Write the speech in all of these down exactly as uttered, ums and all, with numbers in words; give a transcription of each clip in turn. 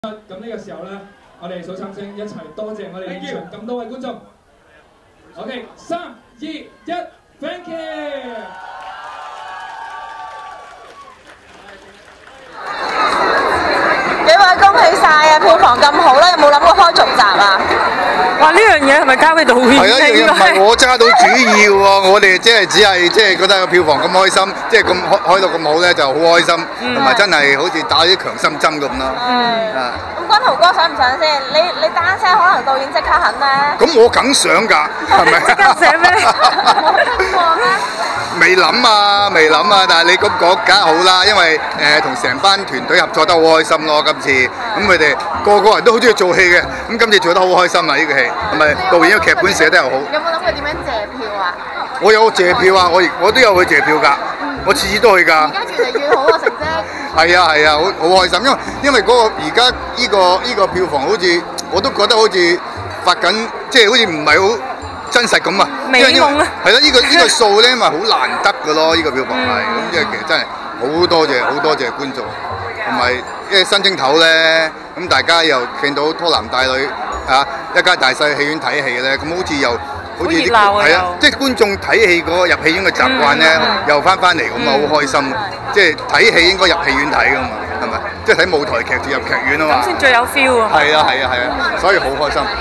咁呢個時候咧，我哋數三聲一齊多謝我哋現場咁多位觀眾。OK， 三、二、一 ，Thank you！ 幾位恭喜晒啊！票房咁好啦，有冇諗過開續集啊？ 哇！呢樣嘢係咪交俾導演？ 係啊，呢樣嘢唔係我揸到主要喎，我哋即係只係即係覺得個票房咁開心，即係咁開開到咁好咧，就好開心，同埋真係好似打啲強心針咁咯。 嗯。啊。咁君豪哥想唔想先？你你單聲可能導演即刻肯咧。 咁我梗想㗎，係咪？ 即刻寫咩？ 冇聽過咩？ 未諗啊，未諗啊！但係你咁講梗係好啦，因為誒同成班團隊合作得好開心咯。今次咁佢哋個個人都好中意做戲嘅，咁今次做得好開心啊！呢個戲係咪導演嘅劇本寫得又好？ 有冇諗過點樣謝票啊？ 我有謝票啊！我我都有去謝票㗎，我次次都去㗎。 而家越嚟越好啊成績。 係啊係啊，好好開心，因為因為嗰個而家呢個呢個票房好似我都覺得好似發緊，即係好似唔係好真實咁啊！ 美夢啊！ 係咯，呢個呢個數咧，咪好難得㗎咯！呢個票房係咁，即係其實真係好多謝好多謝觀眾，同埋因為新正頭咧，咁大家又見到拖男帶女嚇一家大細戲院睇戲咧，咁好似又好似啲係啊，即係觀眾睇戲嗰個入戲院嘅習慣咧，又翻翻嚟咁啊，好開心！即係睇戲應該入戲院睇㗎嘛，係咪？即係睇舞台劇就入劇院啊嘛。 咁先最有 feel 啊！ 係啊係啊係啊，所以好開心。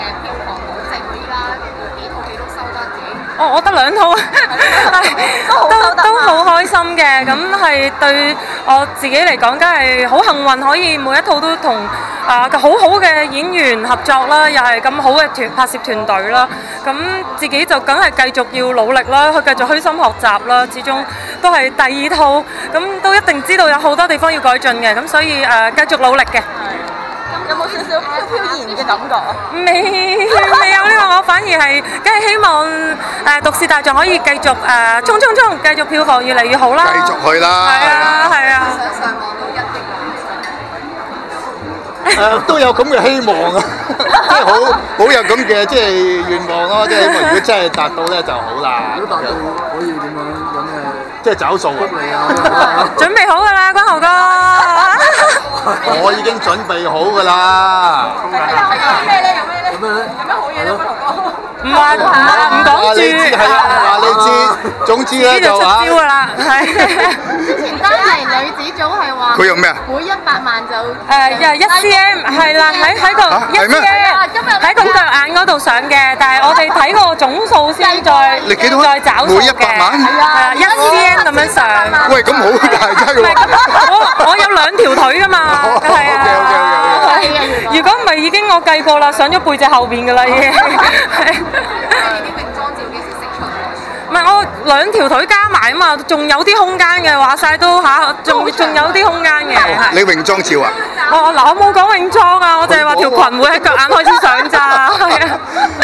哦，我得兩套，都都好開心嘅。咁係對我自己嚟講，梗係好幸運，可以每一套都同啊好好嘅演員合作啦，又係咁好嘅團拍攝團隊啦。咁自己就梗係繼續要努力啦，去繼續虛心學習啦。始終都係第二套，咁都一定知道有好多地方要改進嘅。咁所以誒，繼續努力嘅。 有冇少少飄飄然嘅感覺啊？ 未未有呢個，我反而係梗係希望誒《毒舌大狀》可以繼續誒衝衝衝，繼續票房越嚟越好啦！ 繼續去啦！ 係啊係啊！ 想上網都一定誒都有咁嘅希望啊！即係好好有咁嘅即係願望咯，即係希望如果真係達到咧就好啦。 如果達到可以點樣有咩？ 即係找數啊！ 準備好㗎啦，君豪哥！ 我已經準備好㗎啦。 有咩咧？有咩咧？ 有咩咧？ 有咩好嘢咧？君豪哥？ 唔話唔講住， 係啊，話你知，總之咧就話。 呢就出招㗎啦，係。 之前丹尼女子組係話佢用咩啊？ 每一百萬就誒又一 cm 係啦，喺喺個一 cm 喺個腳眼嗰度上嘅，但係我哋睇個總數先再再找數嘅。 每一百萬？ 係啊，一 cm 咁樣上。 喂，咁好大劑喎！ 唔係咁，我我有兩條腿㗎嘛，係啊。如果唔係已經我計過啦，上咗背脊後邊㗎啦已經。唔係我兩條腿加埋啊嘛，仲有啲空間嘅，話晒都嚇，仲仲有啲空間嘅。 你泳裝照啊？ 哦嗱，我冇講泳裝啊，我就係話條裙會喺腳眼開始上咋，係啊。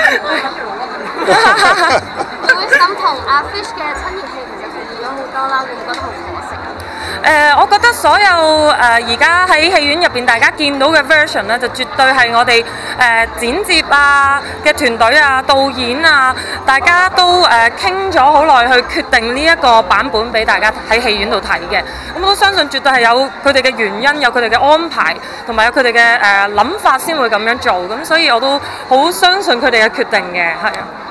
你會心痛阿 Fish 嘅親熱戲其實佢預咗好多啦，會唔會覺得好可惜啊？ 誒、呃，我覺得所有誒而家喺戲院入邊大家見到嘅 version 咧，就絕對係我哋誒、呃、剪接啊嘅團隊啊、導演啊，大家都誒傾咗好耐去決定呢一個版本俾大家喺戲院度睇嘅。咁我都相信絕對係有佢哋嘅原因，有佢哋嘅安排，同埋有佢哋嘅誒諗法先會咁樣做。咁所以我都好相信佢哋嘅決定嘅，係啊。